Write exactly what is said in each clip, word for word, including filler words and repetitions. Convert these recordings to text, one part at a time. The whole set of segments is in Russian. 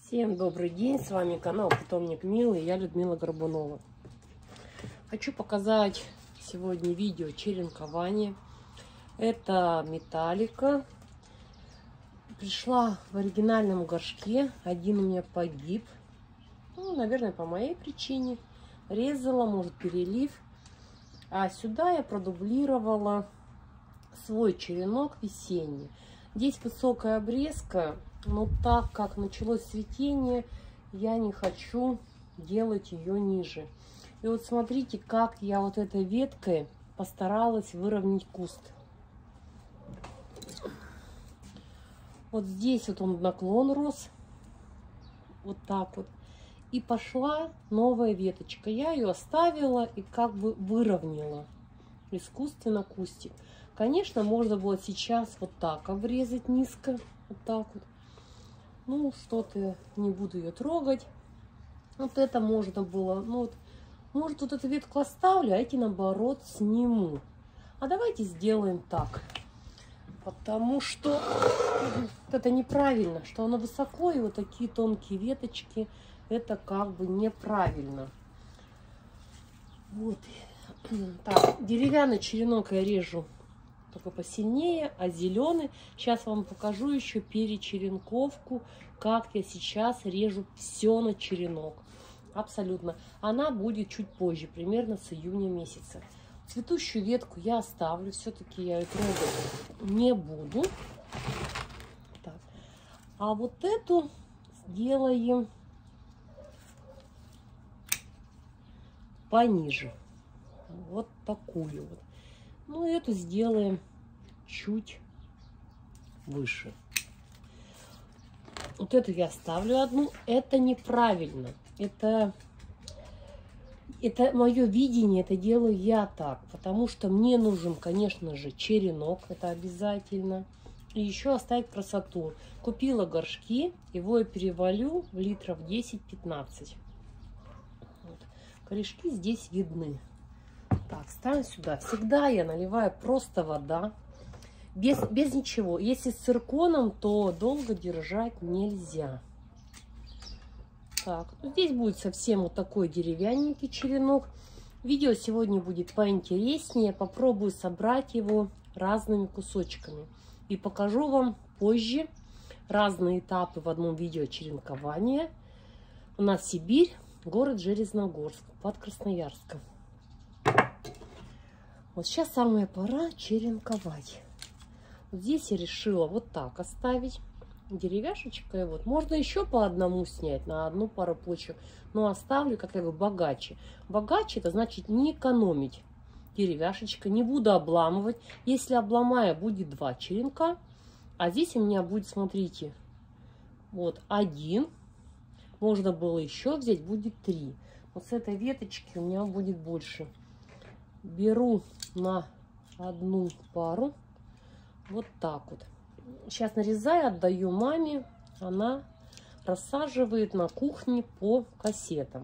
Всем добрый день, с вами канал Питомник Милый, я Людмила Горбунова. Хочу показать сегодня видео черенкования. Это металлика. Пришла в оригинальном горшке, один у меня погиб. Ну, наверное, по моей причине. Резала, может, перелив. А сюда я продублировала свой черенок весенний. Здесь высокая обрезка. Но так как началось цветение, я не хочу делать ее ниже. И вот смотрите, как я вот этой веткой постаралась выровнять куст. Вот здесь вот он наклон рос. Вот так вот. И пошла новая веточка. Я ее оставила и как бы выровняла искусственно кустик. Конечно, можно было сейчас вот так обрезать низко. Вот так вот. Ну, что-то не буду ее трогать. Вот это можно было. Ну, вот, может, вот эту ветку оставлю, а эти, наоборот, сниму. А давайте сделаем так. Потому что это неправильно, что оно высоко, и вот такие тонкие веточки, это как бы неправильно. Вот. Так, деревянный черенок я режу только посильнее, а зеленый сейчас вам покажу еще перечеренковку, как я сейчас режу все на черенок. Абсолютно. Она будет чуть позже, примерно с июня месяца. Цветущую ветку я оставлю, все-таки я ее трогать не буду. Так. А вот эту сделаем пониже. Вот такую вот. Ну, эту сделаем чуть выше. Вот эту я оставлю одну. Это неправильно. Это, это мое видение. Это делаю я так. Потому что мне нужен, конечно же, черенок. Это обязательно. И еще оставить красоту. Купила горшки. Его я перевалю в литров десять-пятнадцать. Вот. Корешки здесь видны. Так, ставим сюда. Всегда я наливаю просто вода. Без, без ничего. Если с цирконом, то долго держать нельзя. Так, здесь будет совсем вот такой деревянненький черенок. Видео сегодня будет поинтереснее. Попробую собрать его разными кусочками. И покажу вам позже разные этапы в одном видео черенкования. У нас Сибирь, город Железногорск, под Красноярском. Вот сейчас самая пора черенковать. Вот здесь я решила вот так оставить деревяшечкой. Вот. Можно еще по одному снять на одну пару почек. Но оставлю, как я говорю, богаче. Богаче это значит не экономить. Деревяшечка. Не буду обламывать. Если обломаю, будет два черенка. А здесь у меня будет, смотрите, вот один. Можно было еще взять, будет три. Вот с этой веточки у меня будет больше. Беру на одну пару. Вот так вот. Сейчас нарезаю, отдаю маме. Она рассаживает на кухне по кассетам.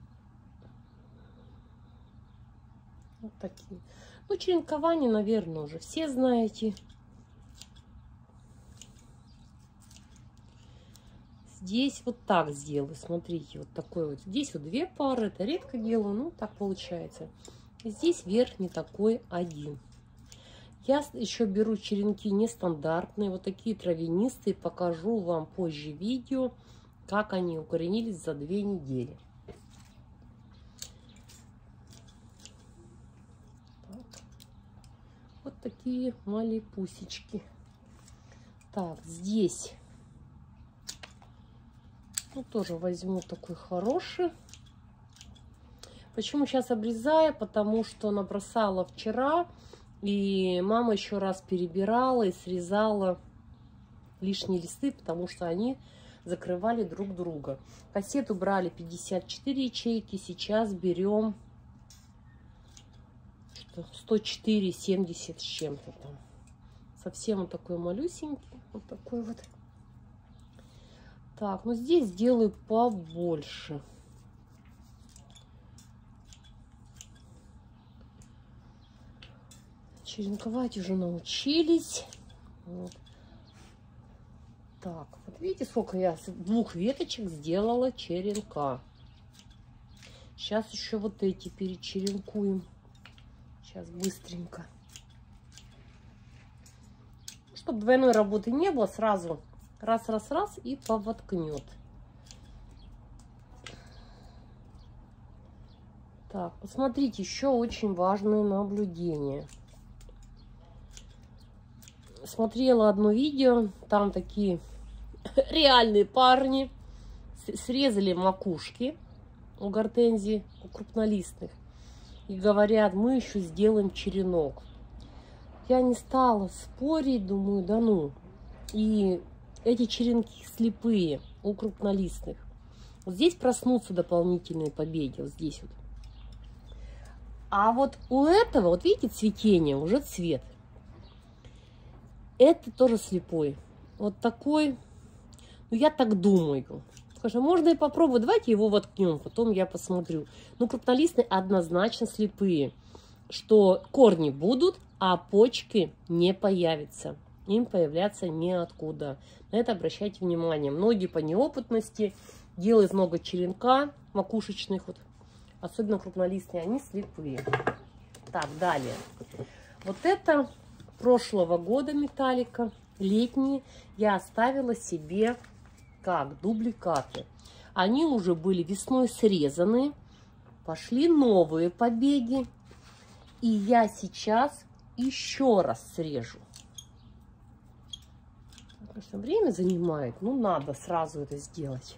Вот такие. Ну, черенкование, наверное, уже все знаете. Здесь вот так сделаю. Смотрите, вот такой вот. Здесь вот две пары. Это редко делаю, ну, так получается. Здесь верхний такой один. Я еще беру черенки нестандартные, вот такие травянистые. Покажу вам позже видео, как они укоренились за две недели. Так. Вот такие малипусечки. Так, здесь ну, тоже возьму такой хороший. Почему сейчас обрезаю? Потому что набросала вчера, и мама еще раз перебирала и срезала лишние листы, потому что они закрывали друг друга. Кассету брали пятьдесят четыре ячейки, сейчас берем сто четыре семьдесят с чем-то там. Совсем вот такой малюсенький, вот такой вот. Так, ну здесь сделаю побольше. Черенковать уже научились. Вот. Так, вот видите, сколько я с двух веточек сделала черенка. Сейчас еще вот эти перечеренкуем. Сейчас быстренько. Чтобы двойной работы не было, сразу раз-раз-раз и повоткнет. Так, посмотрите, еще очень важное наблюдение. Смотрела одно видео, там такие реальные парни срезали макушки у гортензий, у крупнолистных, и говорят, мы еще сделаем черенок. Я не стала спорить, думаю, да ну. И эти черенки слепые у крупнолистных. Вот здесь проснутся дополнительные побеги, вот здесь вот. А вот у этого, вот видите, цветение, уже цвет. Это тоже слепой. Вот такой, ну я так думаю. Скажем, можно и попробовать, давайте его воткнем, потом я посмотрю. Ну, крупнолистные однозначно слепые, что корни будут, а почки не появятся. Им появляться неоткуда. На это обращайте внимание. Многие по неопытности делают много черенка макушечных, вот, особенно крупнолистные, они слепые. Так, далее. Вот это прошлого года металлика, летние, я оставила себе как дубликаты. Они уже были весной срезаны, пошли новые побеги, и я сейчас еще раз срежу. Конечно, время занимает, но надо сразу это сделать.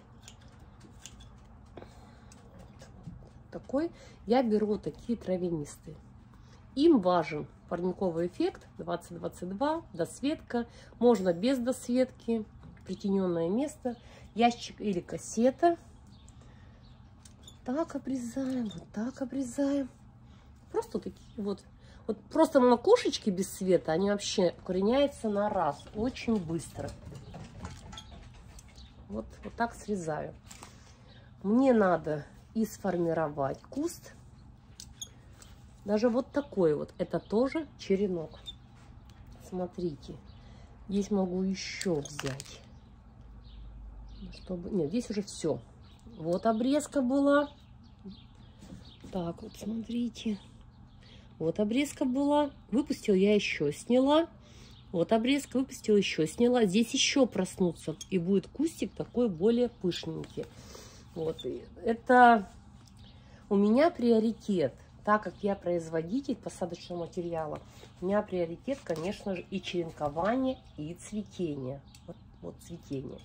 Такой я беру вот такие травянистые. Им важен парниковый эффект двадцать двадцать два, досветка. Можно без досветки, притененное место, ящик или кассета. Так обрезаем, вот так обрезаем. Просто такие вот. Вот просто макушечки без света, они вообще укореняются на раз, очень быстро. Вот, вот так срезаю. Мне надо и сформировать куст. Даже вот такой вот, это тоже черенок. Смотрите, здесь могу еще взять. Чтобы... Нет, здесь уже все. Вот обрезка была. Так, вот смотрите. Вот обрезка была. Выпустила, я еще сняла. Вот обрезка, выпустила, еще сняла. Здесь еще проснуться. И будет кустик такой более пышненький. Вот. Это у меня приоритет. Так как я производитель посадочного материала, у меня приоритет, конечно же, и черенкование, и цветение. Вот, вот цветение.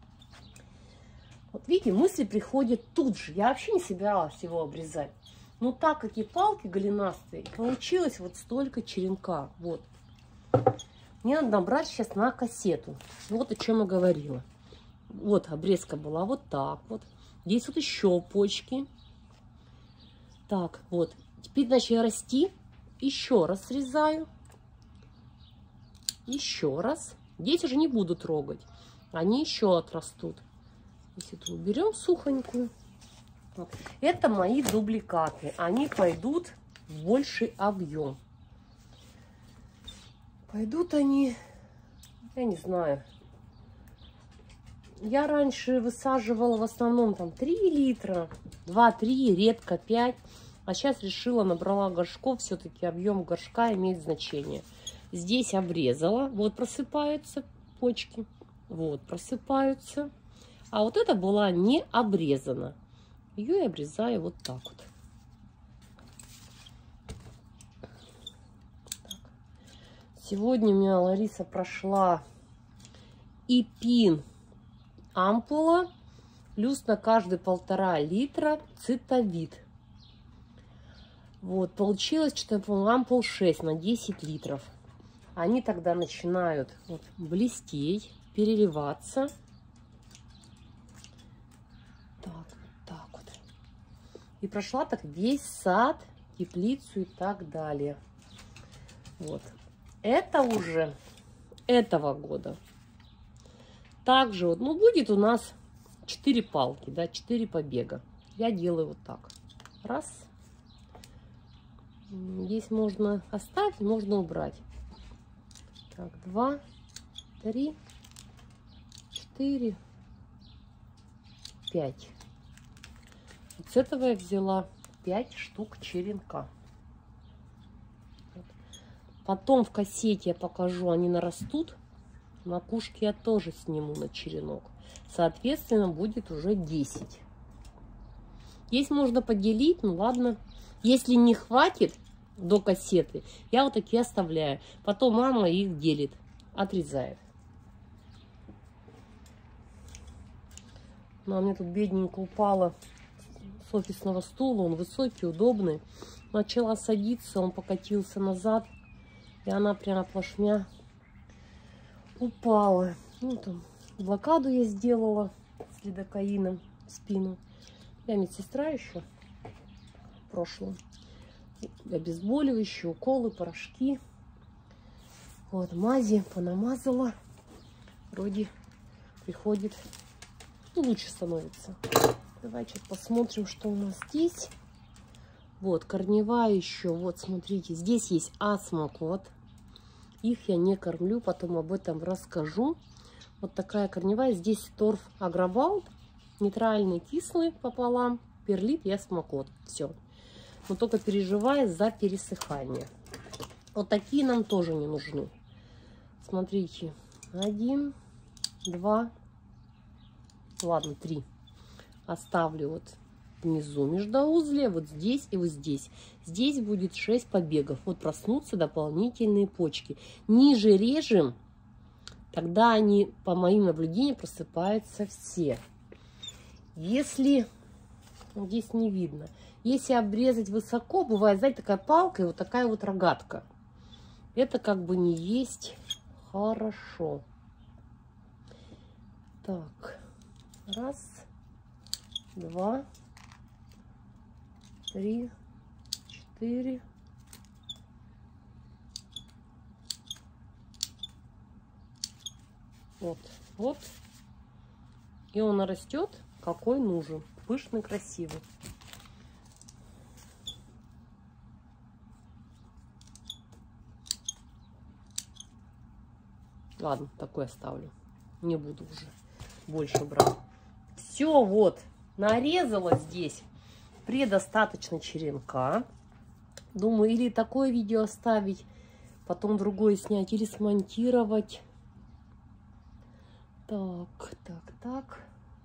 Вот видите, мысли приходят тут же. Я вообще не собиралась его обрезать. Но так как и палки голенастые, получилось вот столько черенка. Вот. Мне надо набрать сейчас на кассету. Вот о чем я говорила. Вот обрезка была вот так вот. Здесь вот еще почки. Так, вот. Теперь начали расти. Еще раз срезаю. Еще раз. Здесь уже не буду трогать. Они еще отрастут. Если эту уберем сухонькую. Это мои дубликаты. Они пойдут в больший объем. Пойдут они, я не знаю. Я раньше высаживала в основном там три литра, два-три, редко пять. А сейчас решила, набрала горшков. Все-таки объем горшка имеет значение. Здесь обрезала. Вот просыпаются почки. Вот просыпаются. А вот это была не обрезана. Ее я обрезаю вот так вот. Так. Сегодня у меня Лариса прошла ипин ампула, плюс на каждый полтора литра цитовид. Вот, получилось, что ампул шесть на десять литров. Они тогда начинают вот, блестеть, переливаться. И прошла так весь сад, теплицу и так далее. Вот. Это уже этого года. Также вот, ну, будет у нас четыре палки, да, четыре побега. Я делаю вот так. Раз. Здесь можно оставить, можно убрать. Так, два, три, четыре, пять. Вот с этого я взяла пять штук черенка. Потом в кассете я покажу, они нарастут. Макушки я тоже сниму на черенок. Соответственно, будет уже десять. Здесь можно поделить, ну ладно. Если не хватит до кассеты, я вот такие оставляю. Потом мама их делит, отрезает. Ну, а мне тут бедненько упала с офисного стула. Он высокий, удобный. Начала садиться, он покатился назад. И она прямо плашмя упала. Ну, там блокаду я сделала с лидокаином в спину. Я медсестра еще в прошлом. Обезболивающие, уколы, порошки. Вот, мази понамазала. Вроде приходит, ну, лучше становится. Давайте посмотрим, что у нас здесь. Вот, корневая еще. Вот, смотрите, здесь есть асмокот. Их я не кормлю, потом об этом расскажу. Вот такая корневая. Здесь торф агровалд, нейтральный, кислый пополам, перлит и асмокот. Все. Но только переживая за пересыхание. Вот такие нам тоже не нужны. Смотрите. Один, два, ладно, три. Оставлю вот внизу междоузле, вот здесь и вот здесь. Здесь будет шесть побегов. Вот проснутся дополнительные почки. Ниже режем, тогда они, по моим наблюдениям, просыпаются все. Если, ну, здесь не видно, если обрезать высоко, бывает, знаете, такая палка и вот такая вот рогатка. Это как бы не есть хорошо. Так, раз, два, три, четыре, вот, вот, и он растет, какой нужен, пышный, красивый. Ладно, такой оставлю, не буду уже больше брать. Все, вот, нарезала здесь предостаточно черенка. Думаю, или такое видео оставить, потом другое снять, или смонтировать. Так, так, так.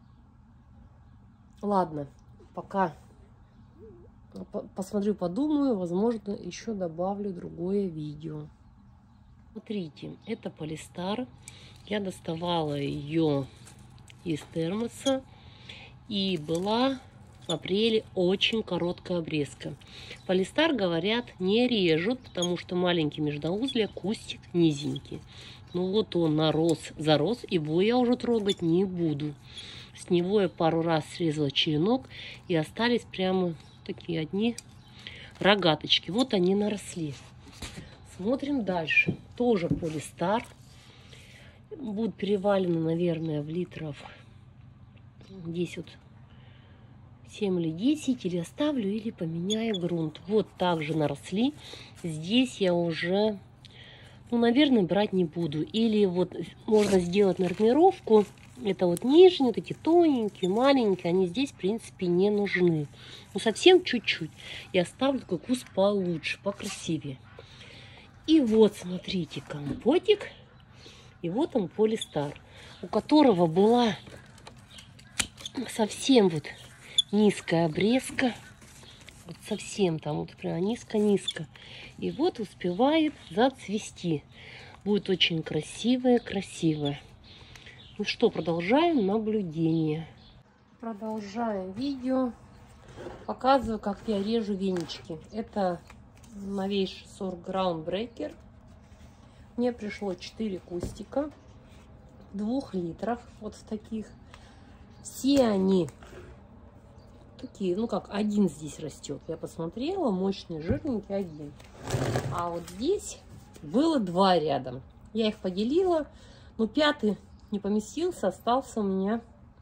Ладно, пока посмотрю, подумаю, возможно, еще добавлю другое видео. Смотрите, это полистар. Я доставала ее из термоса. И была в апреле очень короткая обрезка. Полистар, говорят, не режут, потому что маленький междоузле, кустик низенький. Ну вот он нарос, зарос, его я уже трогать не буду. С него я пару раз срезала черенок, и остались прямо такие одни рогаточки. Вот они наросли. Смотрим дальше. Тоже полистар. Будут перевалены, наверное, в литров здесь вот семь или десять, или оставлю, или поменяю грунт. Вот также наросли. Здесь я уже, ну, наверное, брать не буду. Или вот можно сделать нормировку. Это вот нижние, вот эти тоненькие, маленькие, они здесь, в принципе, не нужны. Ну, совсем чуть-чуть. И оставлю такой куст получше, покрасивее. И вот, смотрите, компотик. И вот он, полистар, у которого была совсем вот низкая обрезка. Вот совсем там вот прям низко-низко. И вот успевает зацвести. Будет очень красивое, красивое. Ну что, продолжаем наблюдение. Продолжаем видео. Показываю, как я режу венички. Это новейший сорт Groundbreaker. Мне пришло четыре кустика, двух литров, вот в таких. Все они такие, ну как, один здесь растет. Я посмотрела, мощный, жирненький один. А вот здесь было два рядом. Я их поделила, но пятый не поместился, остался у меня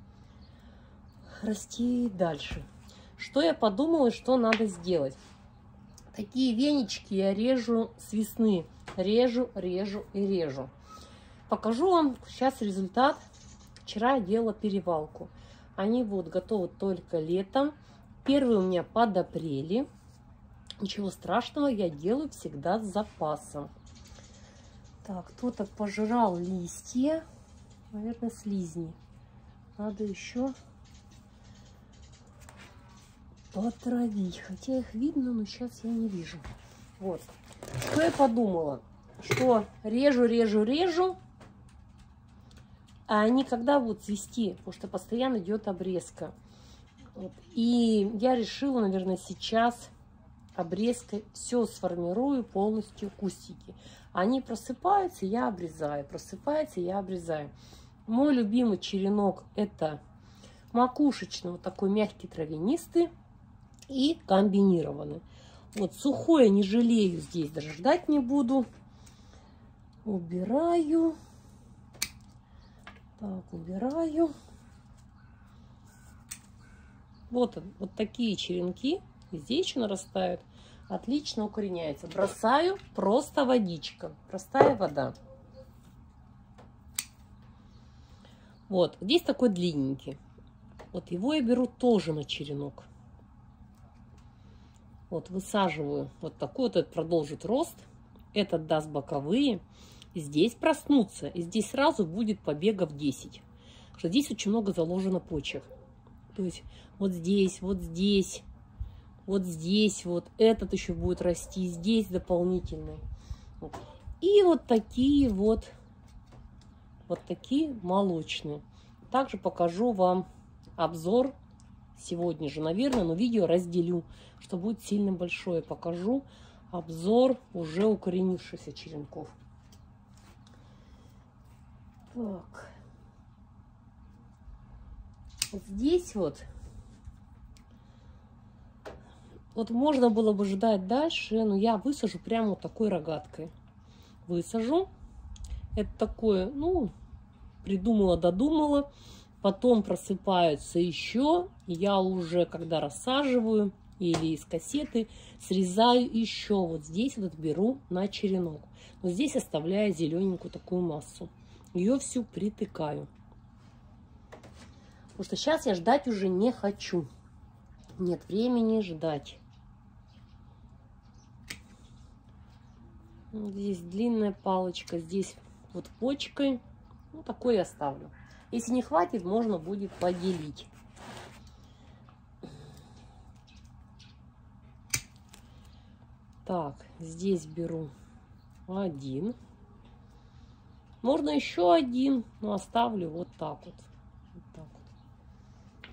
расти дальше. Что я подумала, что надо сделать? Такие венички я режу с весны. Режу, режу и режу. Покажу вам сейчас результат Вчера я делала перевалку. Они вот готовы только летом. Первые у меня подопрели. Ничего страшного, я делаю всегда с запасом. Так, кто-то пожрал листья. Наверное, слизни. Надо еще потравить. Хотя их видно, но сейчас я не вижу. Вот. Что я подумала? Что режу, режу, режу. А они когда будут цвести? Потому что постоянно идет обрезка. Вот. И я решила, наверное, сейчас обрезкой все сформирую полностью кустики. Они просыпаются, я обрезаю. Просыпается, я обрезаю. Мой любимый черенок это макушечный, вот такой мягкий травянистый и комбинированный. Вот сухое не жалею, здесь даже ждать не буду. Убираю. Так, убираю. Вот он, вот такие черенки. Здесь еще нарастают. Отлично укореняется. Бросаю просто водичка. Простая вода. Вот, здесь такой длинненький. Вот его я беру тоже на черенок. Вот, высаживаю вот такой вот, этот продолжит рост. Этот даст боковые. Здесь проснутся. И здесь сразу будет побегов десять. Потому что здесь очень много заложено почек. То есть вот здесь, вот здесь, вот здесь, вот этот еще будет расти. Здесь дополнительный. И вот такие вот, вот такие молочные. Также покажу вам обзор сегодня же, наверное, но видео разделю, что будет сильно большое. Покажу обзор уже укоренившихся черенков. Так. Вот здесь вот, вот можно было бы ждать дальше, но я высажу прямо вот такой рогаткой. Высажу. Это такое, ну, придумала, додумала. Потом просыпаются еще. Я уже, когда рассаживаю или из кассеты, срезаю еще. Вот здесь вот беру на черенок. Но здесь оставляю зелененькую такую массу. Ее всю притыкаю. Потому что сейчас я ждать уже не хочу. Нет времени ждать. Вот здесь длинная палочка. Здесь вот почкой. Ну, такой я оставлю. Если не хватит, можно будет поделить. Так, здесь беру один. Можно еще один, но оставлю вот так вот. Вот так вот.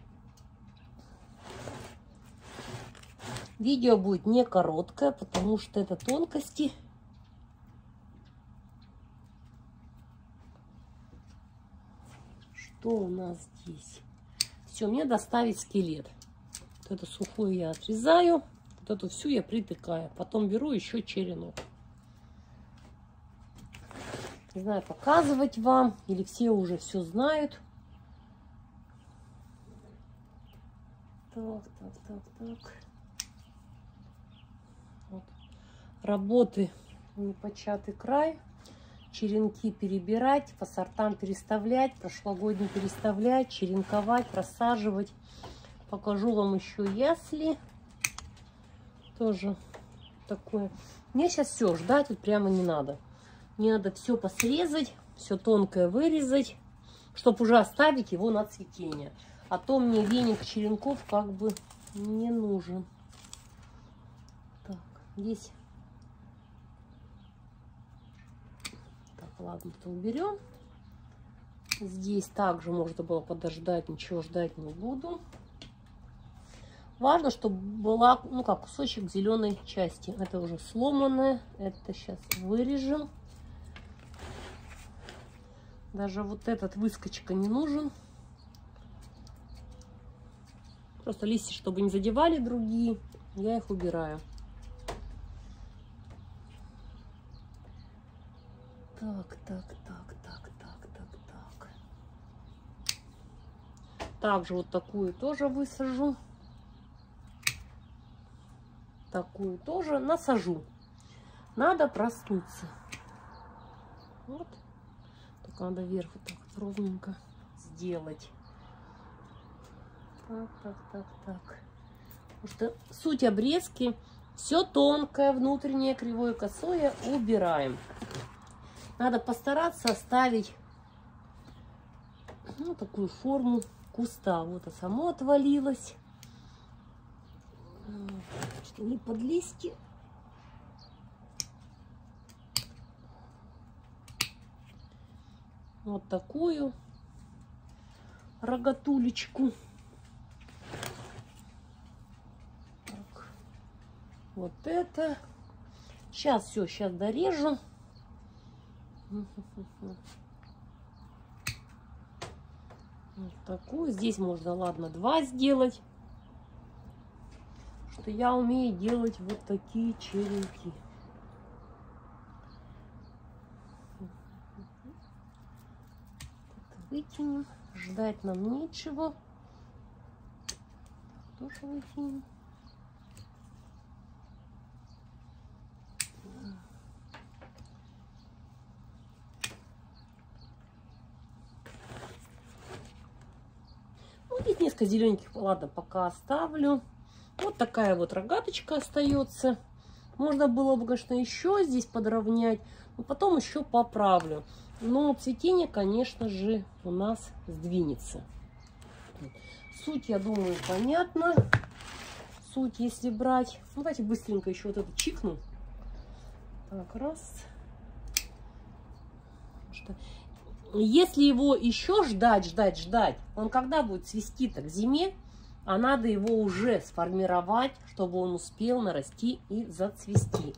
Видео будет не короткое, потому что это тонкости. Что у нас здесь? Все, мне доставить скелет. Вот это сухое я отрезаю. Вот эту всю я притыкаю. Потом беру еще черенок. Не знаю, показывать вам, или все уже все знают. Так, так, так, так. Вот. Работы непочатый край. Черенки перебирать, по сортам переставлять, прошлогодний переставлять, черенковать, рассаживать. Покажу вам еще ясли. Тоже такое. Мне сейчас все, ждать вот прямо не надо. Мне надо все посрезать, все тонкое вырезать, чтобы уже оставить его на цветение. А то мне веник черенков как бы не нужен. Так, здесь... Так, ладно, то уберем. Здесь также можно было подождать, ничего ждать не буду. Важно, чтобы была, ну как, кусочек зеленой части. Это уже сломанное, это сейчас вырежем. Даже вот этот выскочка не нужен. Просто листья, чтобы не задевали другие, я их убираю. Так, так, так, так, так, так, так. Также вот такую тоже высажу. Такую тоже насажу. Надо проснуться. Вот. Только надо вверх вот так вот ровненько сделать. Так, так, так, так. Потому что суть обрезки, все тонкое, внутреннее, кривое, косое убираем. Надо постараться оставить, ну, такую форму куста. Вот, а само отвалилось. Что не под листья. Вот такую рогатулечку. Так. Вот это. Сейчас все, сейчас дорежу. Вот такую. Здесь можно, ладно, два сделать. Что я умею делать вот такие черенки. Вытянем. Ждать нам нечего. Тоже вытянем. Ну, здесь несколько зелененьких, ладно, пока оставлю. Вот такая вот рогаточка остается. Можно было бы, конечно, еще здесь подровнять, но потом еще поправлю. Но цветение, конечно же, у нас сдвинется. Суть, я думаю, понятна. Суть, если брать... Ну, давайте быстренько еще вот это чикну. Так, раз. Что? Если его еще ждать, ждать, ждать, он когда будет цвести-то к зиме, а надо его уже сформировать, чтобы он успел нарасти и зацвести.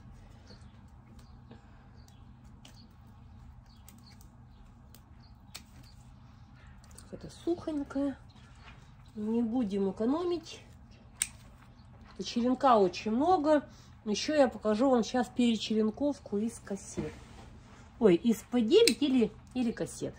Это сухонькое. Не будем экономить. Черенка очень много. Еще я покажу вам сейчас перечеренковку из кассет. Ой, из пэ девять или, или кассет.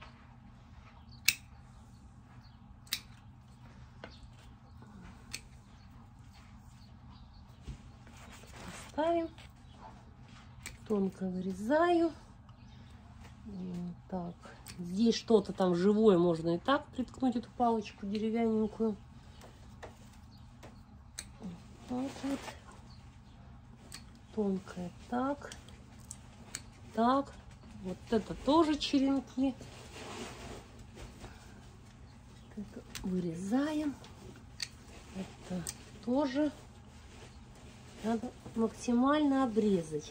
Ставим. Тонко вырезаю. Так. Здесь что-то там живое, можно и так приткнуть эту палочку деревянненькую. Вот, вот. Тонкая. Так. Так. Вот это тоже черенки. Это вырезаем. Это тоже надо максимально обрезать.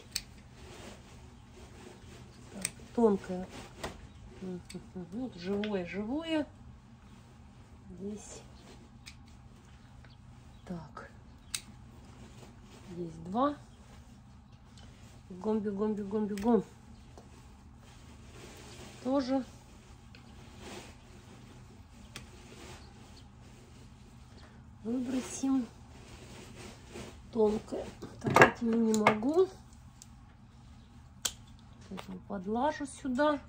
Так, тонкая. Вот живое, живое. Здесь. Так. Здесь два. Бегом, бегом, бегом, бегом. Тоже. Выбросим. Тонкое. Так, этими не могу. Этим подлажу сюда.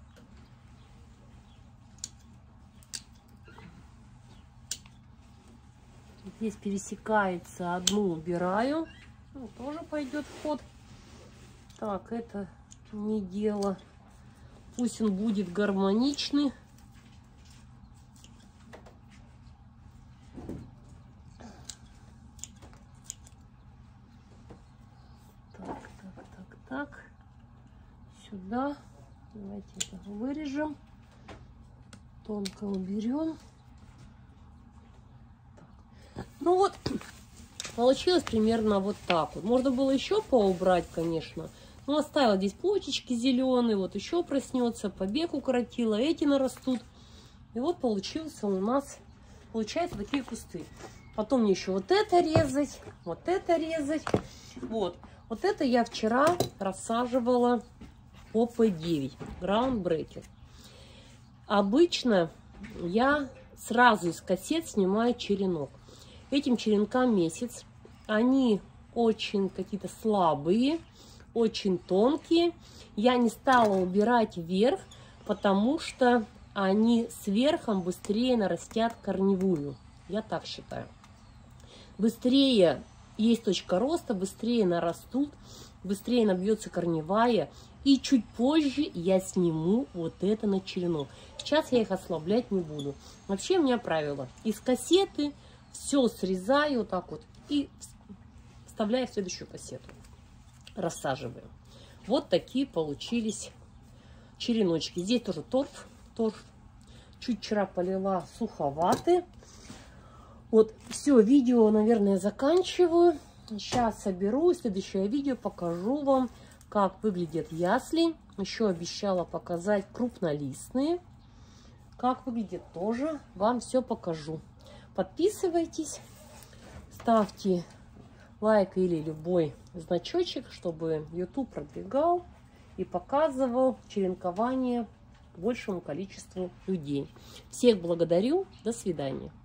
Здесь пересекается, одну убираю. Ну, тоже пойдет в ход. Так, это не дело. Пусть он будет гармоничный. Так, так, так, так. Сюда. Давайте это вырежем. Тонко уберем. Ну вот, получилось примерно вот так вот. Можно было еще поубрать, конечно. Но оставила здесь почечки зеленые. Вот еще проснется, побег укоротила. Эти нарастут. И вот получился у нас, получается, такие кусты. Потом мне еще вот это резать, вот это резать. Вот, вот это я вчера рассаживала по пэ девять, Groundbreaker. Обычно я сразу из кассет снимаю черенок. Этим черенкам месяц. Они очень какие-то слабые, очень тонкие. Я не стала убирать вверх, потому что они сверхом быстрее нарастят корневую. Я так считаю. Быстрее есть точка роста, быстрее нарастут. быстрее набьется корневая. И чуть позже я сниму вот это на черенок. Сейчас я их ослаблять не буду. Вообще у меня правило. Из кассеты все срезаю вот так вот и вставляю в следующую кассету. Рассаживаю. Вот такие получились череночки. Здесь тоже торф. торф. Чуть вчера полила, суховаты. Вот все, видео, наверное, заканчиваю. Сейчас соберу. Следующее видео покажу вам, как выглядят ясли. Еще обещала показать крупнолистные. Как выглядит тоже. Вам все покажу. Подписывайтесь. Ставьте лайк или любой значочек, чтобы YouTube продвигал и показывал черенкование большему количеству людей. Всех благодарю. До свидания.